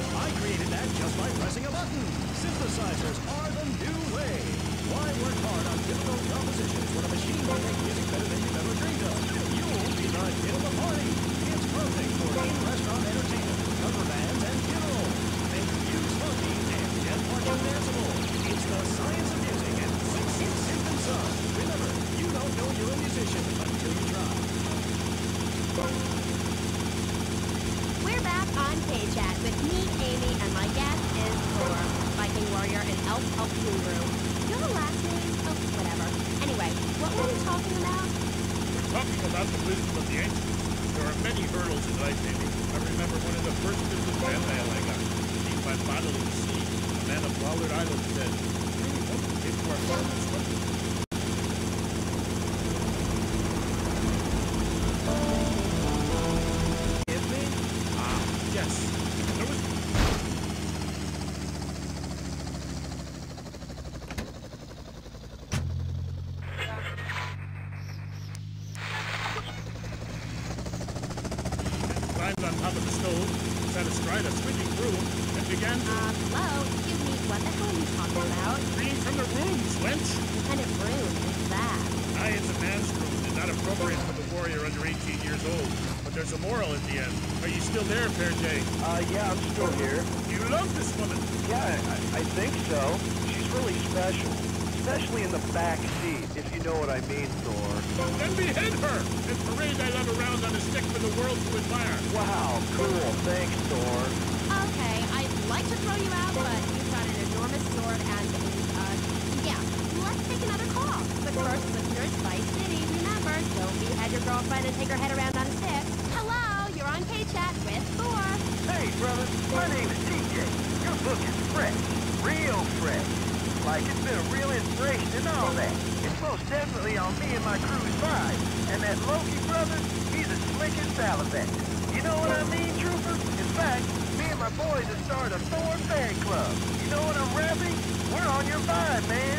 I created that just by pressing a button. Synthesizers are the new way. Why work hard on difficult compositions when a machine can make music better than you've ever dreamed of? You'll be the hit of the party. It's perfect for in-restaurant entertainment, cover bands, and funerals. Make Fuse funky and get marching danceable. It's the science of music and it's Synth & Son. Remember, you don't know you're a musician until you try. We're back on K-Chat with me, Amy, and my guest is Thor, Viking warrior and elf guru. You have a last name? Oh, whatever. Anyway, what were we talking about? We're talking about the wisdom of the ancients. There are many hurdles in life, Amy. I remember one of the first bits of fan mail I got. Received by bodily sea. A man of Wallard Island said, "Really, what would take to our farmers? Yes. There was... climbed on top of the stove, sat astride a swinging broom, and began to... Hello? Excuse me, what the hell are you talking about? reading from the rooms, wench! What kind of broom is that? Aye, it's a man's broom, and not appropriate for the warrior under 18 years old. But there's a moral at the end. Are you still there, Fair Jay? Yeah, I'm still here. You love this woman. Yeah, I think so. She's really special. Especially in the back seat, if you know what I mean, Thor. Then behead her, and parade thy love around on a stick for the world to admire. Wow, cool. Thanks, Thor. Okay, I'd like to throw you out, but you've got an enormous sword and yeah, let's take another call. But first, listeners, Vice City, remember, don't behead your girlfriend and take her head around on a stick. Hello, you're on K-Chat with Thor. Hey, brother. My name is TJ. Your book is fresh. Real fresh. Like, it's been a real inspiration and all that. It's most definitely on me and my crew's vibe. And that Loki brother, he's as slick as Salivax. You know what I mean, Trooper? In fact, me and my boys have started a Thor fan club. You know what I'm rapping? We're on your vibe, man.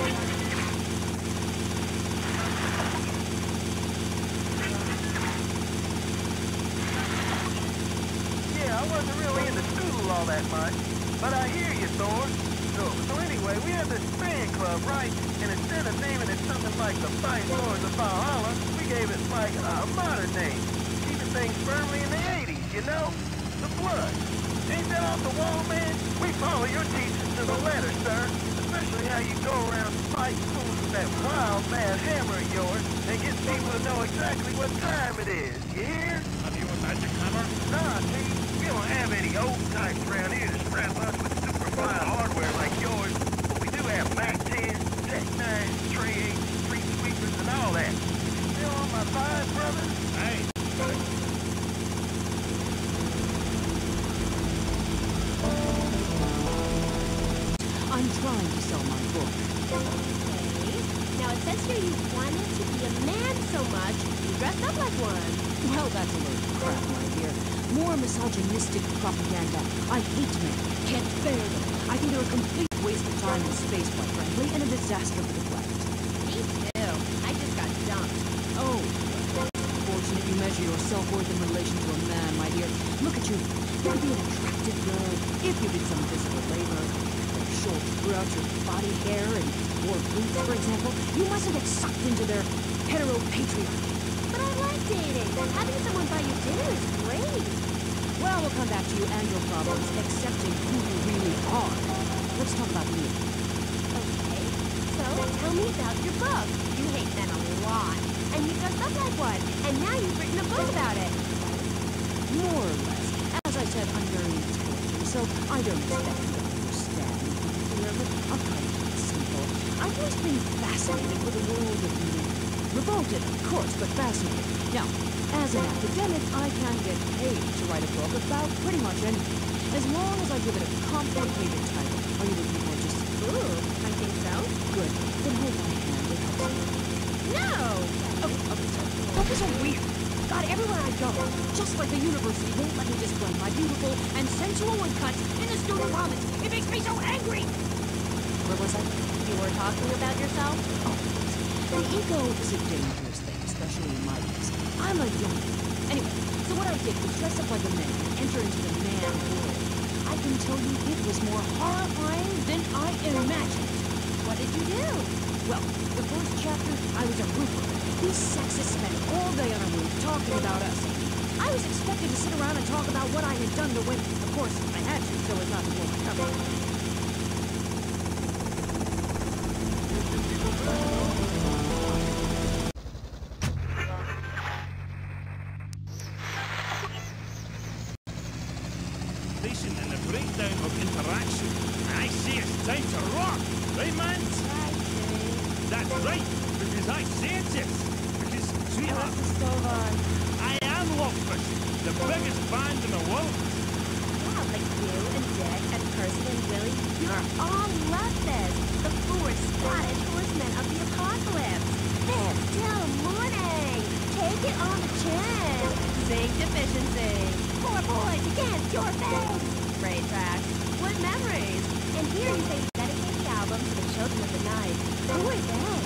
Yeah, I wasn't really into school all that much. But I hear you, Thor. So anyway, we have this fan club, right? And instead of naming it something like the Fighting Lords of Valhalla, we gave it like a modern name. Keeping things firmly in the 80s, you know? The Blood. Ain't that off the wall, man? We follow your teachings to the letter, sir. Especially how you go around fighting fools with that wild, mad hammer of yours and get people to know exactly what time it is. You hear? Have you a magic hammer? Nah, see, we don't have any old types around here to strap us with super fine hardware like yours, but we do have Mac 10s, Tech 9s, Tray 8s, Street Sweepers, and all that. Still on my vibe, brother? Aye. I'm trying to sell my book. Okay. Now it says here you wanted to be a man so much, you dressed up like one. Well, that's a load of crap, my dear. More misogynistic propaganda. I hate men. Can't bear them. I think they're a complete waste of time and space, quite frankly, and a disaster for the planet. Me too. I just got dumped. Oh, fortunate you measure your self-worth in relation to a man, my dear. Look at you. You could be an attractive girl if you did some physical labor. Short throughout your body hair and wore boots, for example. You mustn't get sucked into their hetero-patriarchy. But I like dating. Having someone buy you dinner is great. Well, we'll come back to you and your problems, accepting who you really are. Let's talk about me. Okay. So, tell me about your book. You hate men a lot. And you dressed up like one. And now you've written a book about it. More or less. As I said, I'm very intelligent, so I don't expect you to understand here, but I'll try to keep it simple. I've always been fascinated with the world of men. Revolted, of course, but fascinated. Now, as an academic, I can get paid to write a book about pretty much anything, as long as I give it a complicated title. Are you looking for just... Ooh, I think so. Good. Then hold my hand. It helps me. No! Okay, so focus on weird. God, everywhere I go, just like the university won't let me display my beautiful and sensual woodcuts in the student commons. It makes me so angry! Where was I? You were talking about yourself? Oh, the ego is a dangerous thing, especially in my case. I'm a young. Anyway, so what I did was dress up like a man and enter into the man world. I can tell you it was more horrifying than I imagined. What did you do? Well, the first chapter, I was a roofer. These sexists spent all day on a roof talking about us. I was expected to sit around and talk about what I had done to women. Of course, I had to, so as not to blow my cover. And the breakdown of interaction. I say it's time to rock, right, man? That's right, because I say it is. Because, sweetheart, So long. I am Lovefish, the biggest band in the world. Yeah, like you and Dick and Percy and Willie, you're all Lovefish, the four Scottish horsemen of the apocalypse. There's still morning. Take it on the chin. Zinc deficiency. Poor boys against your face. Great tracks. What memories. And here you say you dedicate the album to the children of the night. Who are they?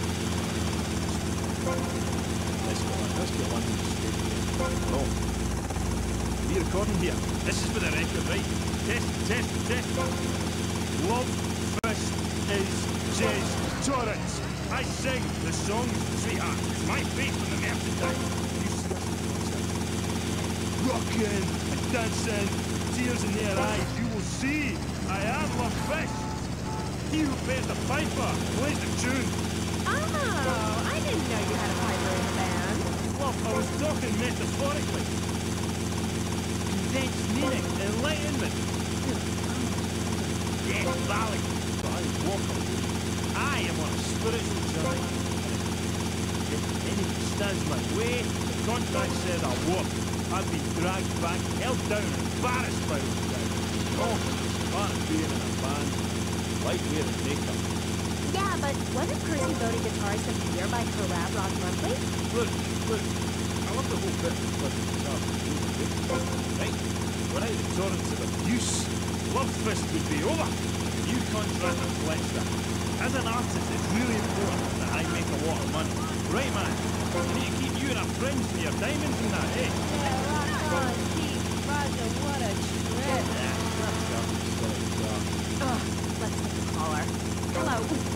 Let's get one straight here. No. Are you recording here? This is for the record, right? Test. Love Fist is Jez Torrance. I sing the songs, sweetheart. It's my faith on the merchandise. You see us in concert. Rocking and dancing, tears in their eyes. You will see I am Love Fist. He who plays the piper plays the tune. Oh, I didn't know you had a piper in the band. Love, I was talking metaphorically. Condensed meaning, enlightenment. Yes, Valley. Walker. I am on a spiritual journey. If anything stands in my way, the contract says I'll walk. I've been dragged back, held down, and embarrassed by those guys. No. Part of being in a band. Like wearing makeup. Yeah, but wasn't Percy voted guitarist of the year by Collab Rock Monthly? Look. I love the whole bit because right? Without the torrents of abuse, Love Fist would be over. The new contract reflects that. As an artist, it's really important that I make a lot of money. Right, man? We need to keep you and our friends and your diamonds and that, eh? Yeah, rock on, Pete. Roger, what a trip. Yeah, that's Ugh, let's take a caller. Hello.